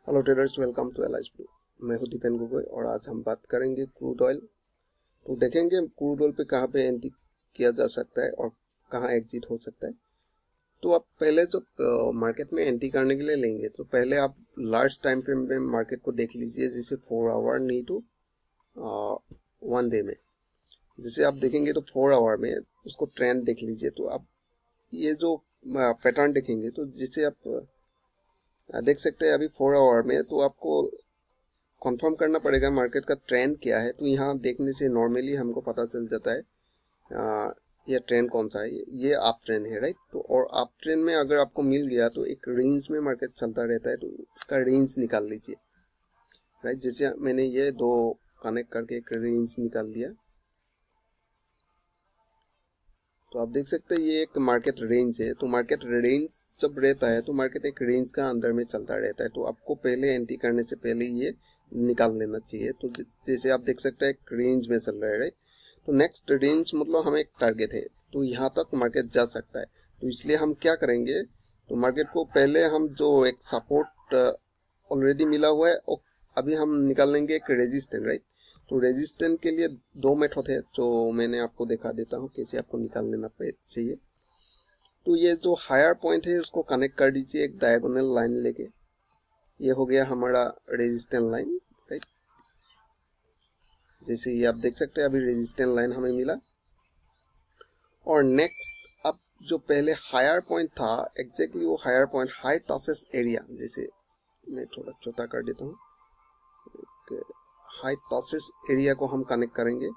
Hello traders, welcome to Aliceblu। मैं हूं दीपेन गोगोई और आज हम बात करेंगे क्रूड ऑयल। तो देखेंगे क्रूड ऑयल पे कहाँ पे एंट्री किया जा सकता है और कहाँ एग्जिट हो सकता है। तो आप पहले जब मार्केट में एंट्री करने के लिए लेंगे तो पहले आप लार्ज टाइम फ्रेम में मार्केट को देख लीजिए, जैसे 4 आवर नहीं तो 1 डे में। जैसे आप देखेंगे तो 4 आवर में उसको ट्रेंड देख लीजिए। तो आप ये जो पैटर्न देखेंगे तो जैसे आप देख सकते हैं अभी 4 आवर में, तो आपको कंफर्म करना पड़ेगा मार्केट का ट्रेंड क्या है। तो यहाँ देखने से नॉर्मली हमको पता चल जाता है ये ट्रेंड कौन सा है। ये अप ट्रेंड है, राइट। तो और अप ट्रेंड में अगर आपको मिल गया तो एक रेंज में मार्केट चलता रहता है, तो इसका रेंज निकाल लीजिए, राइट। जैसे मैंने ये दो कनेक्ट करके एक रेंज निकाल दिया, तो आप देख सकते हैं ये एक मार्केट रेंज है। तो मार्केट रेंज जब रहता है तो मार्केट एक रेंज का अंदर में चलता रहता है। तो आपको पहले एंट्री करने से पहले ये निकाल लेना चाहिए। तो जैसे आप देख सकते हैं एक रेंज में चल रहा है, राइट। तो नेक्स्ट रेंज मतलब हमें एक टारगेट है, तो यहाँ तक मार्केट जा सकता है। तो इसलिए हम क्या करेंगे, तो मार्केट को पहले हम जो एक सपोर्ट ऑलरेडी मिला हुआ है और अभी हम निकाल लेंगे एक रेजिस्टेंस, राइट। तो रेजिस्टेंस के लिए दो मेथड है, जो मैंने आपको दिखा देता हूँ कैसे आपको निकाल लेना चाहिए। तो ये जो हायर पॉइंट है उसको कनेक्ट कर दीजिए एक डायगोनल लाइन लेके। ये हो गया हमारा रेजिस्टेंस लाइन, राइट। जैसे ये आप देख सकते हैं अभी रेजिस्टेंस लाइन हमें मिला। और नेक्स्ट अब जो पहले हायर पॉइंट था, एग्जैक्टली वो हायर पॉइंट हाई टॉसेस एरिया, जैसे मैं थोड़ा छोटा कर देता हूँ, हाई टॉसेस एरिया को हम कनेक्ट करेंगे।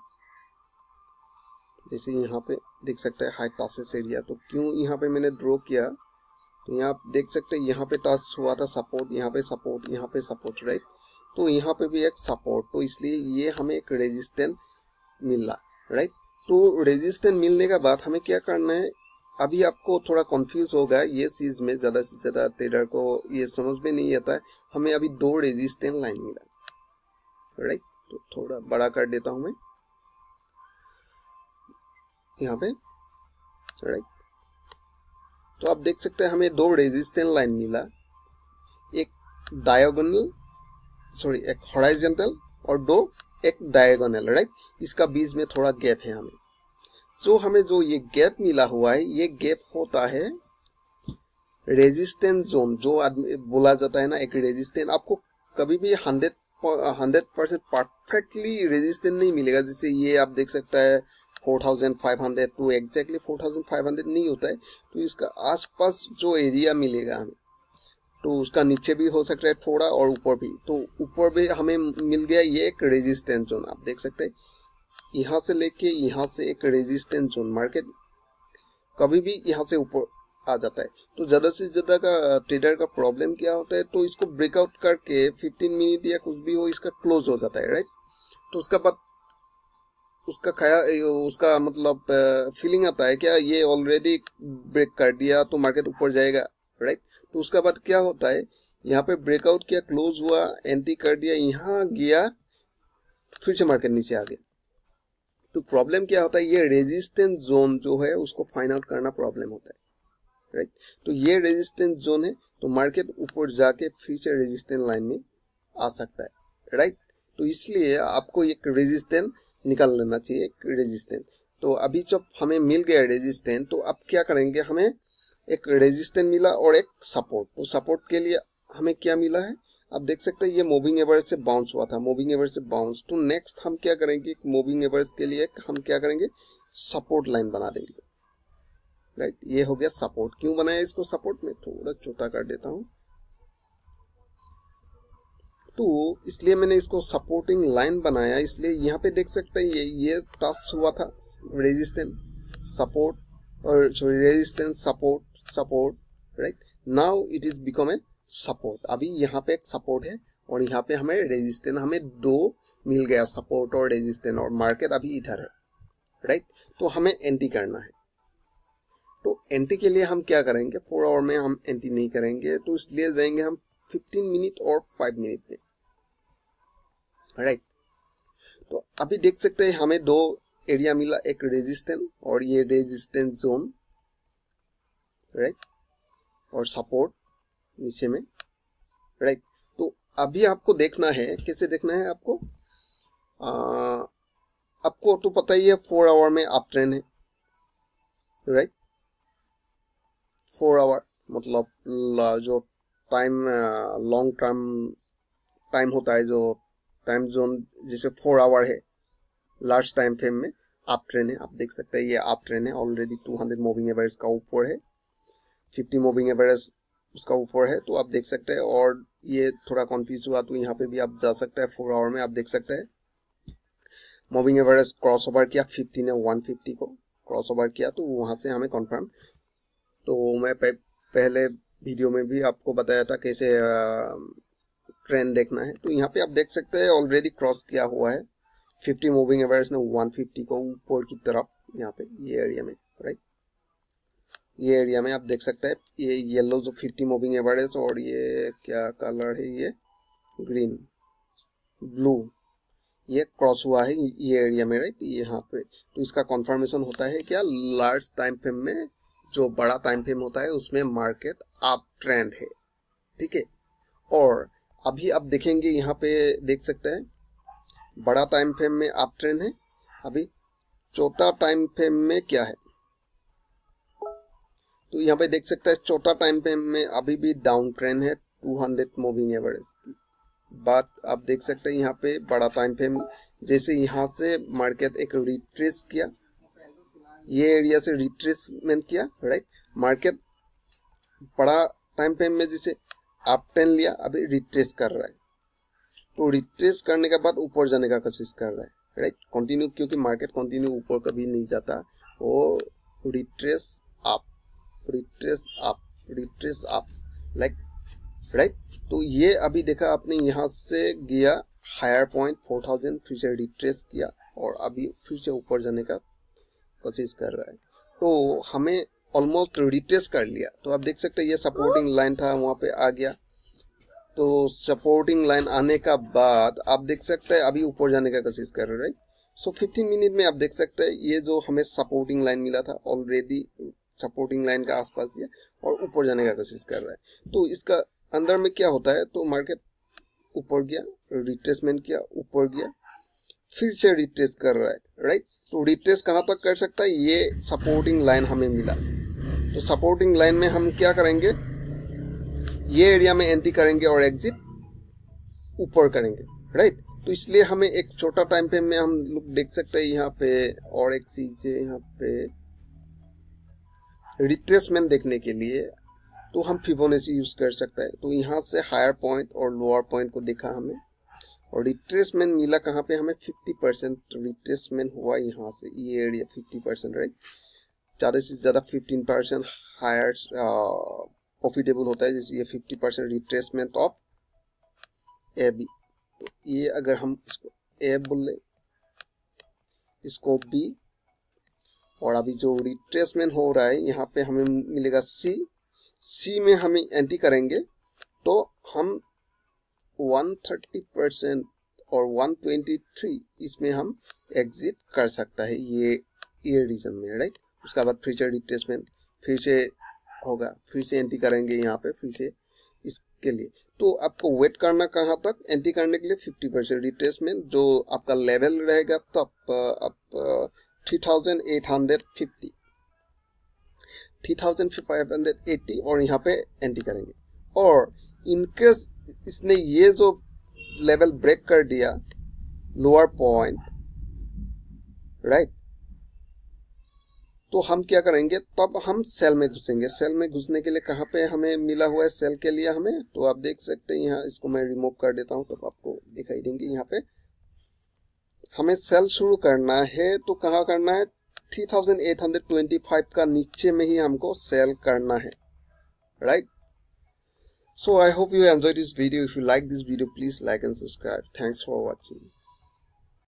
जैसे यहाँ पे देख सकते हैं हाई टॉसेस एरिया। तो क्यों यहाँ पे मैंने ड्रॉ किया, तो यहाँ आप देख सकते हैं यहाँ पे टच हुआ था सपोर्ट, यहाँ पे सपोर्ट, यहाँ पे सपोर्ट, राइट। तो यहाँ पे भी एक सपोर्ट, तो इसलिए ये हमें एक रेजिस्टेंस मिला, राइट। तो रेजिस्टेंस मिलने के बाद हमें क्या करना है, अभी आपको थोड़ा कंफ्यूज होगा ये चीज में, ज्यादा से ज्यादा ट्रेडर को ये समझ में नहीं आता है। हमें अभी दो रेजिस्टेंस लाइन मिला, राइट। तो थोड़ा बड़ा कर देता हूं मैं यहाँ पे, राइट। तो आप देख सकते हैं हमें दो रेजिस्टेंस लाइन मिला, एक डायगोनल एक हॉरिजॉन्टल और दो एक डायगोनल, राइट। इसका बीच में थोड़ा गैप है हमें। सो हमें जो ये गैप मिला हुआ है, ये गैप होता है रेजिस्टेंस जोन, जो बोला जाता है ना एक रेजिस्टेंस। आपको कभी भी 100% परफेक्टली रेजिस्टेंस नहीं मिलेगा। जैसे ये आप देख सकता है 4500 टू एग्जैक्टली 4500 नहीं होता है। तो इसका आसपास जो एरिया मिलेगा हमें, तो उसका नीचे भी हो सकता है थोड़ा और ऊपर भी। तो ऊपर भी हमें मिल गया ये एक रेजिस्टेंस जोन। आप देख सकते हैं यहाँ से लेके यहाँ से एक रेजिस्टेंस जोन, मार्केट कभी भी यहाँ से ऊपर आ जाता है। तो ज्यादा से ज्यादा का ट्रेडर का प्रॉब्लम क्या होता है, तो इसको ब्रेकआउट करके 15 मिनट या कुछ भी हो इसका क्लोज हो जाता है, राइट। तो उसका बाद उसका मतलब फीलिंग आता है क्या ये ऑलरेडी ब्रेक कर दिया तो मार्केट ऊपर जाएगा, राइट। तो उसका बाद क्या होता है, यहाँ पे ब्रेकआउट किया, क्लोज हुआ, एंट्री कर दिया, यहाँ गया, फिर से मार्केट नीचे आ गया। तो प्रॉब्लम क्या होता है, ये रेजिस्टेंस जोन जो है उसको फाइंड आउट करना प्रॉब्लम होता है, राइट। तो ये रेजिस्टेंस जोन है, तो मार्केट ऊपर जाके फिर से रेजिस्टेंस लाइन में आ सकता है, राइट। तो इसलिए आपको एक रेजिस्टेंस निकाल लेना चाहिए, एक रेजिस्टेंस। तो अभी जब हमें मिल गया रेजिस्टेंस, तो अब क्या करेंगे, हमें एक रेजिस्टेंस मिला और एक सपोर्ट। तो सपोर्ट के लिए हमें क्या मिला है, आप देख सकते हैं ये मूविंग एवरेज से बाउंस हुआ था, मूविंग एवरेज से बाउंस। तो नेक्स्ट हम क्या करेंगे, मूविंग एवरेज के लिए हम क्या करेंगे, सपोर्ट लाइन बना देंगे, राइट। ये हो गया सपोर्ट। क्यों बनाया इसको सपोर्ट, में थोड़ा छोटा कर देता हूं। तो इसलिए मैंने इसको सपोर्टिंग लाइन बनाया, इसलिए यहाँ पे देख सकते हैं ये टच हुआ था रेजिस्टेंस सपोर्ट और resistance support support, right. Now it is become a support. अभी यहाँ पे एक सपोर्ट है और यहाँ पे हमें रेजिस्टेंस, हमें दो मिल गया, सपोर्ट और रेजिस्टेंस, और मार्केट अभी इधर है, राइट। तो हमें एंट्री करना है। तो एंट्री के लिए हम क्या करेंगे, 4 आवर में हम एंट्री नहीं करेंगे, तो इसलिए जाएंगे हम 15 मिनट और 5 मिनट में, राइट। तो अभी देख सकते हैं हमें दो एरिया मिला, एक रेजिस्टेंस और ये रेजिस्टेंस जोन, राइट, और सपोर्ट नीचे में, राइट। तो अभी आपको देखना है, कैसे देखना है आपको, आपको तो पता ही है 4 आवर में अप ट्रेंड है, राइट। 4 आवर मतलब जो टाइम लॉन्ग टर्म टाइम होता है, जो टाइम जोन जैसे 4 आवर है, लार्ज टाइम फ्रेम में अप ट्रेंड है। आप देख सकते हैं ये अप ट्रेंड है, ऑलरेडी 200 मूविंग एवरेज का ऊपर है, 50 मूविंग एवरेज उसका ऊपर है, तो आप देख सकते हैं। और ये थोड़ा कंफ्यूज हुआ तो यहाँ पे भी आप जा सकते हैं, 4 आवर में आप देख सकते हैं मूविंग एवरेज क्रॉस ओवर किया 50 ने 150 को क्रॉस ओवर किया, तो वहां से हमें कंफर्म। तो मैं पहले वीडियो में भी आपको बताया था कैसे ट्रेंड देखना है। तो यहाँ पे आप देख सकते हैं ऑलरेडी क्रॉस किया हुआ है 50 मूविंग एवरेज ने 150 को ऊपर की तरफ, यहाँ पे ये एरिया में, राइट। ये एरिया में आप देख सकते हैं ये येलो जो 50 मूविंग एवरेज और ये क्या कलर है, ये ग्रीन ब्लू, ये क्रॉस हुआ है ये एरिया में, राइट, यहाँ पे। तो इसका कंफर्मेशन होता है क्या, लार्ज टाइम फ्रेम में, जो बड़ा टाइम फ्रेम होता है उसमें मार्केट अप ट्रेंड है, ठीक है। और अभी आप देखेंगे यहाँ पे देख सकते हैं बड़ा टाइम फ्रेम में अप ट्रेंड है, अभी छोटा टाइम फ्रेम में क्या है, तो यहाँ पे देख सकते हैं छोटा टाइम फ्रेम में अभी भी डाउन ट्रेंड है 200 मूविंग एवरेज की। बात आप देख सकते हैं यहाँ पे बड़ा टाइम फ्रेम, जैसे यहाँ से मार्केट एक रिट्रेस किया, ये एरिया से रिट्रेसमेंट किया, राइट। मार्केट बड़ा टाइम फ्रेम में जैसे अप ट्रेंड लिया, अभी रिट्रेस कर रहा है, तो रिट्रेस करने के बाद ऊपर जाने का कोशिश कर रहा है, राइट, कंटिन्यू, क्योंकि मार्केट कंटिन्यू ऊपर कभी नहीं जाता, वो retrace up, retrace up, retrace up, like, right. तो ये अभी देखा आपने यहाँ से गया हायर पॉइंट 4000, फिर से रिट्रेस किया और अभी फिर से ऊपर जाने का कोशिश कर रहा है। तो हमें ऑलमोस्ट रिट्रेस कर लिया, तो आप देख सकते हैं ये सपोर्टिंग लाइन था, वहाँ पे आ गया। तो सपोर्टिंग लाइन आने का बाद आप देख सकते हैं अभी ऊपर जाने का कोशिश कर रहे हैं, राइट। सो 15 मिनट में आप देख सकते हैं ये जो हमें सपोर्टिंग लाइन मिला था, ऑलरेडी सपोर्टिंग लाइन का आसपास गया और ऊपर जाने का कोशिश कर रहा है। तो इसका अंदर में क्या होता है, तो मार्केट ऊपर गया, रिट्रेसमेंट किया, ऊपर गया, फिर से रिट्रेस कर रहा है, राइट। तो रिट्रेस कहाँ तक कर सकता है, ये सपोर्टिंग लाइन हमें मिला। तो सपोर्टिंग लाइन में हम क्या करेंगे, ये एरिया में एंट्री करेंगे और एग्जिट ऊपर करेंगे, राइट। तो इसलिए हमें एक छोटा टाइम फ्रेम में हम लोग देख सकते हैं यहाँ पे, और एक चीज है यहाँ पे रिट्रेसमेंट देखने के लिए, तो हम फिबोनाची यूज कर सकते हैं। तो यहाँ से हायर पॉइंट और लोअर पॉइंट को देखा हमें, और रिट्रेसमेंट मिला कहाँ पे हमें, 50% रिट्रेसमेंट हुआ यहाँ से, ये एरिया 50%, राइट। ज़्यादा से ज़्यादा 15% हायर प्रॉफिटेबल होता है, जैसे ये 50% रिट्रेसमेंट ऑफ ए बी। तो ये अगर हम इसको ए बोले, इसको बी, और अभी जो रिट्रेसमेंट हो रहा है यहाँ पे हमें मिलेगा सी, सी में हम एंट्री करेंगे तो हम 130% और 123 इसमें हम एग्जिट कर सकता है ये रीजन में, राइट। उसके बाद फिर से रिट्रेसमेंट फिर से होगा, फिर से एंट्री करेंगे यहाँ पे, फिर से इसके लिए। तो आपको वेट करना कहाँ तक, एंट्री करने के लिए 50% रिट्रेसमेंट जो आपका लेवल रहेगा, तब आप 3850 3580 और यहाँ पे एंट्री करेंगे। और इनकेस इसने ये जो लेवल ब्रेक कर दिया लोअर पॉइंट, राइट, तो हम क्या करेंगे, तब हम सेल में घुसेंगे। सेल में घुसने के लिए कहाँ पे हमें मिला हुआ है सेल के लिए हमें, तो आप देख सकते हैं यहाँ, इसको मैं रिमूव कर देता हूँ तो आपको दिखाई देंगे। यहाँ पे हमें सेल शुरू करना है, तो कहाँ करना है, 3825 का नीचे में ही हमको सेल करना है, right. So I hope you enjoyed this video. If you like this video, please like and subscribe. Thanks for watching.